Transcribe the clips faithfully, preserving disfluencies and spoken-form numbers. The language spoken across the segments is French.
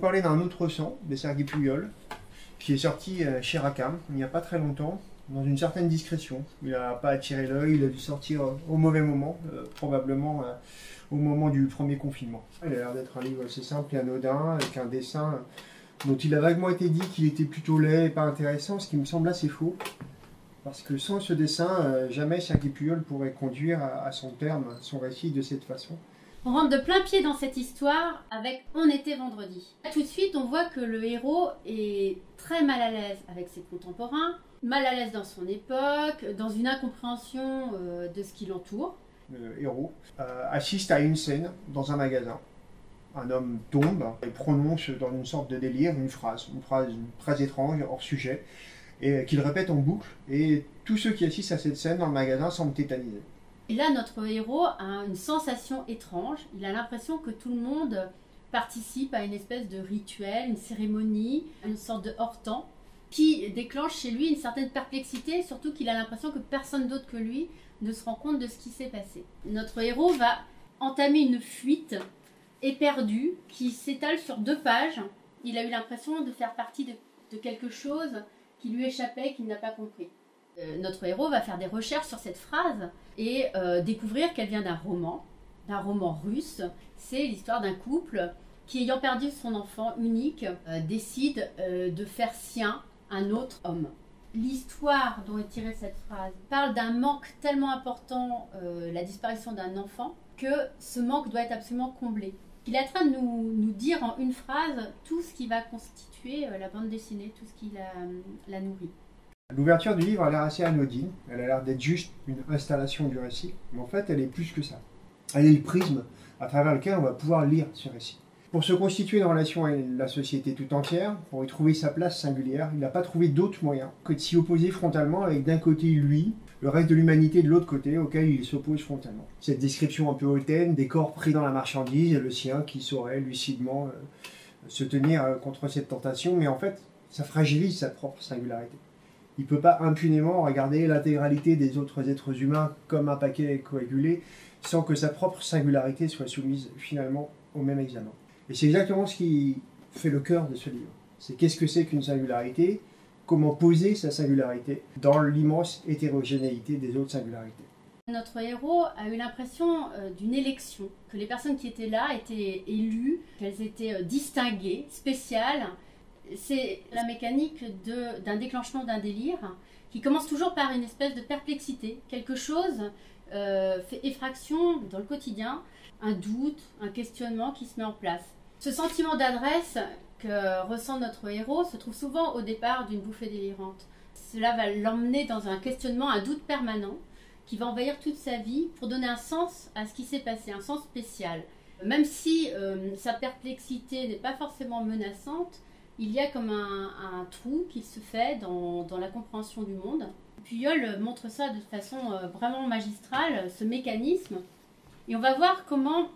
parler d'un autre sang, des Sergueï Puyol, qui est sorti chez Rackham il n'y a pas très longtemps, dans une certaine discrétion. Il n'a pas attiré l'œil, il a dû sortir au mauvais moment, euh, probablement euh, au moment du premier confinement. Il a l'air d'être un livre assez simple et anodin, avec un dessin dont il a vaguement été dit qu'il était plutôt laid et pas intéressant, ce qui me semble assez faux. Parce que sans ce dessin, euh, jamais Sergueï Puyol pourrait conduire à, à son terme son récit de cette façon. On rentre de plein pied dans cette histoire avec « On était vendredi ». Tout de suite, on voit que le héros est très mal à l'aise avec ses contemporains, mal à l'aise dans son époque, dans une incompréhension euh, de ce qui l'entoure. Le héros euh, assiste à une scène dans un magasin. Un homme tombe et prononce dans une sorte de délire une phrase, une phrase très étrange, hors sujet, et qu'il répète en boucle. Et tous ceux qui assistent à cette scène dans le magasin semblent tétanisés. Et là, notre héros a une sensation étrange. Il a l'impression que tout le monde participe à une espèce de rituel, une cérémonie, une sorte de hors-temps, qui déclenche chez lui une certaine perplexité, surtout qu'il a l'impression que personne d'autre que lui ne se rend compte de ce qui s'est passé. Notre héros va entamer une fuite éperdue qui s'étale sur deux pages. Il a eu l'impression de faire partie de, de quelque chose qui lui échappait, qu'il n'a pas compris. Euh, notre héros va faire des recherches sur cette phrase et euh, découvrir qu'elle vient d'un roman, d'un roman russe. C'est l'histoire d'un couple qui, ayant perdu son enfant unique, euh, décide euh, de faire sien un autre homme. L'histoire dont est tirée cette phrase parle d'un manque tellement important, euh, la disparition d'un enfant, que ce manque doit être absolument comblé. Il est en train de nous, nous dire en une phrase tout ce qui va constituer euh, la bande dessinée, tout ce qui la, la nourrit. L'ouverture du livre a l'air assez anodine, elle a l'air d'être juste une installation du récit, mais en fait elle est plus que ça. Elle est le prisme à travers lequel on va pouvoir lire ce récit. Pour se constituer une relation avec la société tout entière, pour y trouver sa place singulière, il n'a pas trouvé d'autre moyen que de s'y opposer frontalement avec d'un côté lui, le reste de l'humanité de l'autre côté, auquel il s'oppose frontalement. Cette description un peu hautaine, des corps pris dans la marchandise, et le sien qui saurait lucidement euh, se tenir euh, contre cette tentation, mais en fait, ça fragilise sa propre singularité. Il ne peut pas impunément regarder l'intégralité des autres êtres humains comme un paquet coagulé, sans que sa propre singularité soit soumise finalement au même examen. Et c'est exactement ce qui fait le cœur de ce livre. C'est qu'est-ce que c'est qu'une singularité, comment poser sa singularité dans l'immense hétérogénéité des autres singularités. Notre héros a eu l'impression euh, d'une élection, que les personnes qui étaient là étaient élues, qu'elles étaient euh, distinguées, spéciales. C'est la mécanique de, d'un déclenchement d'un délire qui commence toujours par une espèce de perplexité. Quelque chose euh, fait effraction dans le quotidien, un doute, un questionnement qui se met en place. Ce sentiment d'adresse que ressent notre héros se trouve souvent au départ d'une bouffée délirante. Cela va l'emmener dans un questionnement, un doute permanent qui va envahir toute sa vie pour donner un sens à ce qui s'est passé, un sens spécial. Même si euh, sa perplexité n'est pas forcément menaçante, il y a comme un, un trou qui se fait dans, dans la compréhension du monde. Puyol montre ça de façon euh, vraiment magistrale, ce mécanisme. Et on va voir comment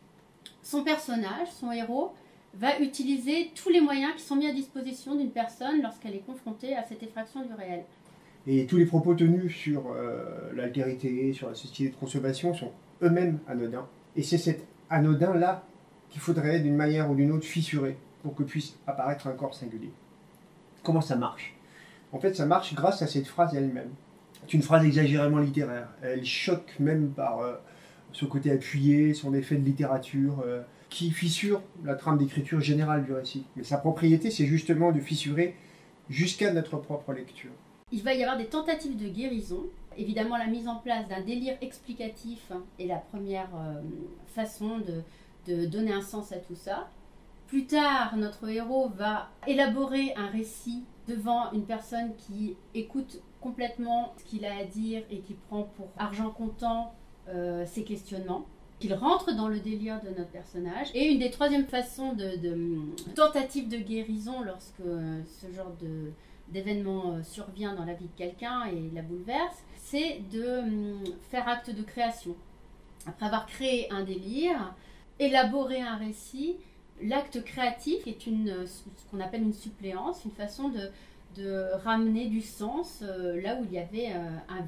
son personnage, son héros, va utiliser tous les moyens qui sont mis à disposition d'une personne lorsqu'elle est confrontée à cette effraction du réel. Et tous les propos tenus sur euh, l'altérité, sur la société de consommation sont eux-mêmes anodins. Et c'est cet anodin-là qu'il faudrait, d'une manière ou d'une autre, fissurer pour que puisse apparaître un corps singulier. Comment ça marche? En fait, ça marche grâce à cette phrase elle-même. C'est une phrase exagérément littéraire. Elle choque même par euh, son côté appuyé, son effet de littérature, euh, qui fissure la trame d'écriture générale du récit. Mais sa propriété, c'est justement de fissurer jusqu'à notre propre lecture. Il va y avoir des tentatives de guérison. Évidemment, la mise en place d'un délire explicatif est la première euh, façon de, de donner un sens à tout ça. Plus tard, notre héros va élaborer un récit devant une personne qui écoute complètement ce qu'il a à dire et qui prend pour argent comptant euh, ses questionnements, qu'il rentre dans le délire de notre personnage. Et une des troisièmes façons de, de tentative de guérison lorsque ce genre de, d'événement survient dans la vie de quelqu'un et la bouleverse, c'est de faire acte de création. Après avoir créé un délire, élaborer un récit, l'acte créatif est une, ce qu'on appelle une suppléance, une façon de, de ramener du sens euh, là où il y avait euh, un vide.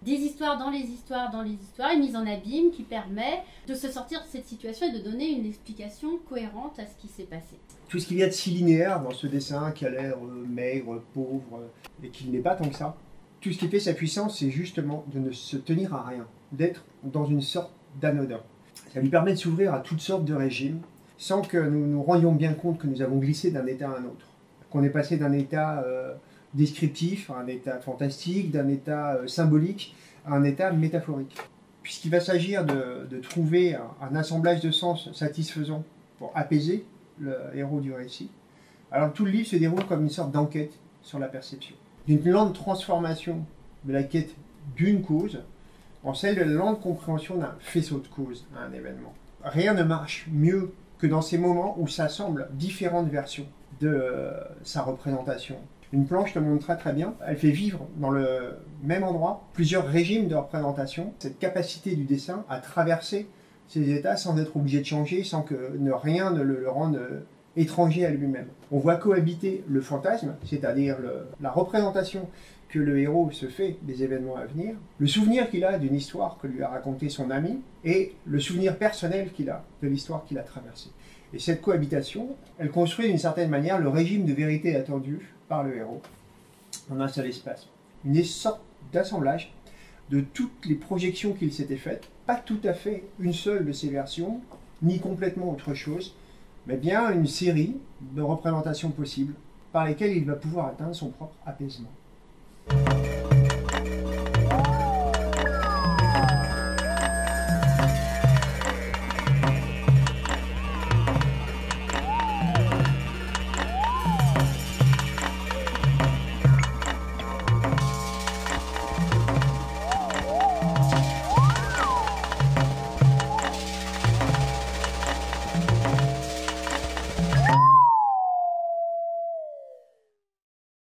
des histoires dans les histoires dans les histoires, une mise en abîme qui permet de se sortir de cette situation et de donner une explication cohérente à ce qui s'est passé. Tout ce qu'il y a de si linéaire dans ce dessin qui a l'air euh, maigre, pauvre, euh, et qui n'est pas tant que ça, tout ce qui fait sa puissance, c'est justement de ne se tenir à rien, d'être dans une sorte d'anodin. Ça lui permet de s'ouvrir à toutes sortes de régimes, sans que nous nous rendions bien compte que nous avons glissé d'un état à un autre. Qu'on est passé d'un état euh, descriptif à un état fantastique, d'un état euh, symbolique à un état métaphorique. Puisqu'il va s'agir de, de trouver un, un assemblage de sens satisfaisant pour apaiser le héros du récit, alors tout le livre se déroule comme une sorte d'enquête sur la perception. D'une lente transformation de la quête d'une cause en celle de la lente compréhension d'un faisceau de causes à un événement. Rien ne marche mieux que dans ces moments où s'assemblent différentes versions de euh, sa représentation. Une planche te montre très très bien, elle fait vivre dans le même endroit plusieurs régimes de représentation, cette capacité du dessin à traverser ces états sans être obligé de changer, sans que ne, rien ne le, le rende euh, étranger à lui-même. On voit cohabiter le fantasme, c'est-à-dire le, la représentation que le héros se fait des événements à venir, le souvenir qu'il a d'une histoire que lui a racontée son ami, et le souvenir personnel qu'il a de l'histoire qu'il a traversée. Et cette cohabitation, elle construit d'une certaine manière le régime de vérité attendu par le héros en un seul espace. Une sorte d'assemblage de toutes les projections qu'il s'était faites, pas tout à fait une seule de ces versions, ni complètement autre chose, mais bien une série de représentations possibles par lesquelles il va pouvoir atteindre son propre apaisement.